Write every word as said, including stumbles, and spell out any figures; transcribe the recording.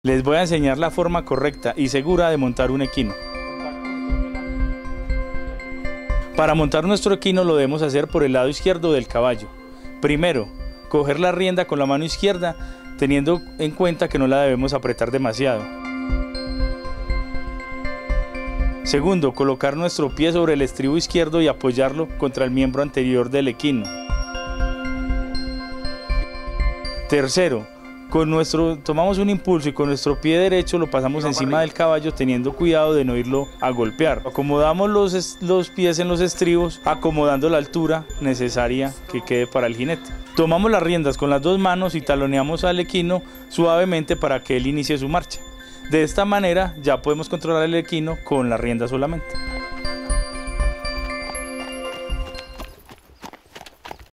Les voy a enseñar la forma correcta y segura de montar un equino. Para montar nuestro equino lo debemos hacer por el lado izquierdo del caballo. Primero, coger la rienda con la mano izquierda, teniendo en cuenta que no la debemos apretar demasiado. Segundo, colocar nuestro pie sobre el estribo izquierdo y apoyarlo contra el miembro anterior del equino. Tercero, con nuestro, tomamos un impulso y con nuestro pie derecho lo pasamos encima del caballo, teniendo cuidado de no irlo a golpear. Acomodamos los, los pies en los estribos, acomodando la altura necesaria que quede para el jinete. Tomamos las riendas con las dos manos y taloneamos al equino suavemente para que él inicie su marcha. De esta manera ya podemos controlar el equino con la rienda solamente.